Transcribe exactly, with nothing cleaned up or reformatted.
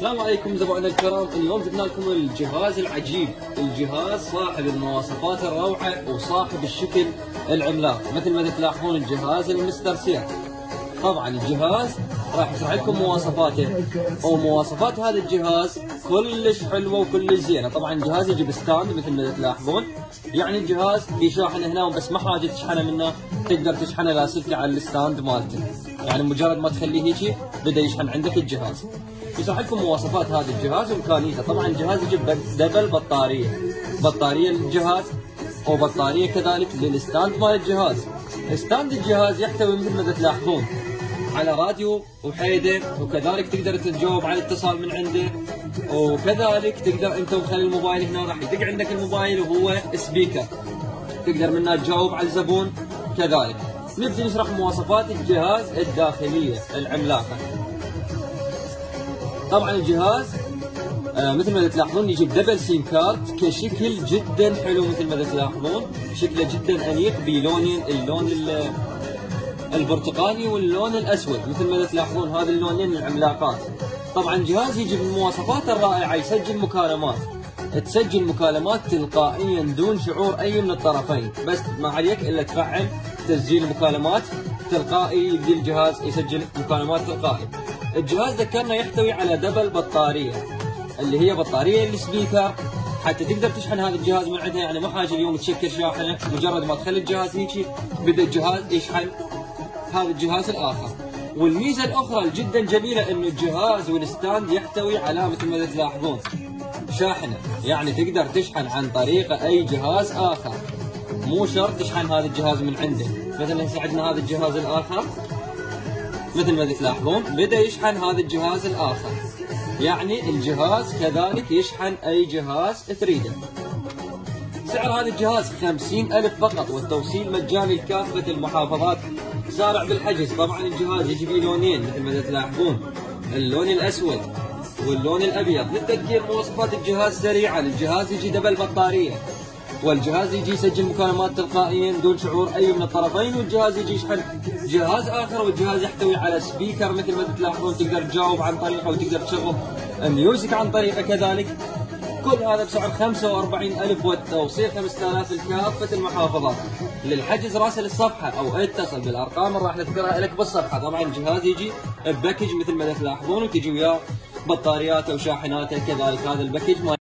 السلام عليكم زبائن الكرام، اليوم جبنا لكم الجهاز العجيب، الجهاز صاحب المواصفات الروعة وصاحب الشكل العملاق، مثل ما تلاحظون الجهاز المستر سير. طبعا الجهاز راح اشرح لكم مواصفاته، ومواصفات هذا الجهاز كلش حلوه وكلش زينه. طبعا الجهاز يجي بستاند مثل ما تلاحظون، يعني الجهاز يشاحن هنا بس ما حاجه تشحنه منه، تقدر تشحنه لاسلكه على الستاند مالته، يعني مجرد ما تخليه هيجي بدا يشحن عندك الجهاز. يشرح لكم مواصفات هذا الجهاز وامكانياته. طبعا الجهاز يجي بدبل بطاريه، بطاريه للجهاز وبطاريه كذلك للستاند مال الجهاز. ستاند الجهاز يحتوي مثل ما تلاحظون على راديو وحيده، وكذلك تقدر تجاوب على الاتصال من عنده، وكذلك تقدر انت وخلي الموبايل هنا راح يدق عندك الموبايل وهو سبيكر، تقدر منه تجاوب على الزبون. كذلك نبدي نشرح مواصفات الجهاز الداخليه العملاقه. طبعا الجهاز آه مثل ما تلاحظون يجيب دبل سيم كارت كشكل جدا حلو، مثل ما تلاحظون شكله جدا انيق بلونين، اللون البرتقالي واللون الاسود، مثل ما تلاحظون هذا اللونين العملاقات. طبعا الجهاز يجي بالمواصفات الرائعه، يسجل مكالمات، تسجل مكالمات تلقائيا دون شعور اي من الطرفين، بس ما عليك الا تفعل تسجيل مكالمات تلقائي، يبدي الجهاز يسجل مكالمات تلقائي. الجهاز ذكرنا يحتوي على دبل بطاريه، اللي هي بطاريه السبيكر، حتى تقدر تشحن هذا الجهاز من عندها، يعني مو حاجه اليوم تشكل شاحنه، مجرد ما تخلي الجهاز هيجي بدا الجهاز يشحن هذا الجهاز الاخر. والميزه الاخرى جدا جميله انه الجهاز والستاند يحتوي على مثل ما تلاحظون شاحنه، يعني تقدر تشحن عن طريق اي جهاز اخر، مو شرط تشحن هذا الجهاز من عنده. مثلا هسه عندنا هذا الجهاز الاخر مثل ما تلاحظون بدا يشحن هذا الجهاز الاخر، يعني الجهاز كذلك يشحن اي جهاز تريده. سعر هذا الجهاز خمسين ألف فقط، والتوصيل مجاني لكافة المحافظات. سارع بالحجز. طبعا الجهاز يجي به لونين مثل ما تلاحظون، اللون الاسود واللون الابيض. للتذكير مواصفات الجهاز سريعه، الجهاز يجي دبل بطاريه، والجهاز يجي يسجل مكالمات تلقائيا دون شعور اي من الطرفين، والجهاز يجي يشحن جهاز اخر، والجهاز يحتوي على سبيكر مثل ما تلاحظون، تقدر تجاوب عن طريقه وتقدر تشغل ميوزك عن طريقه كذلك. كل هذا بسعر خمسة وأربعين ألف، والتوصيل خمسة آلاف لكافة المحافظات. للحجز راسل الصفحة أو اتصل بالأرقام اللي راح نذكرها لك بالصفحة. طبعا الجهاز يجي بباكج مثل ما تلاحظون، وتجي وياه بطارياته وشاحناته كذلك. هذا الباكج